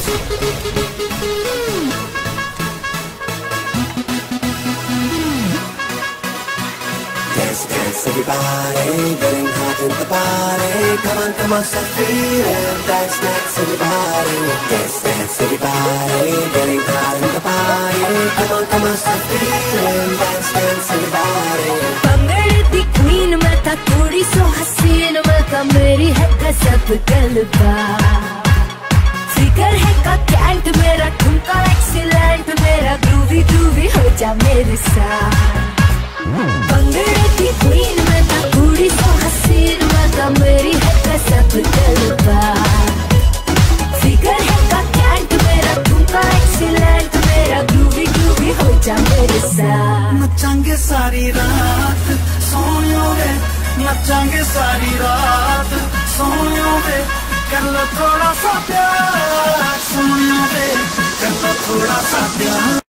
Dance, dance, everybody, getting hot in the body. Come on, start feeling. Dance, dance, everybody. Dance, dance, everybody, getting hot in the body. Come on, start feeling. Dance, dance, everybody. Bangale di queen, मैं था थोड़ी सो हसीन, मैं था मेरी है गजब गलबा. फिगर है का कैंट मेरा, ठुमका एक्सीलेंट मेरा, ग्रूवी ग्रूवी हो जा मेरे साथ. बंगड़े की क्वीन मैं था थोड़ी सो हसीन, मैं था मेरी है गजब गलबा. फिगर है का कैंट मेरा, ठुमका एक्सीलेंट मेरा, ग्रूवी ग्रूवी हो जा मेरे साथ. नचांगे सारी रात सोनियो वे, नचांगे सारी रात सोनियो वे. कर लो थोड़ा सा प्यार सोनियो वे, कर लो थोड़ा सा प्यार.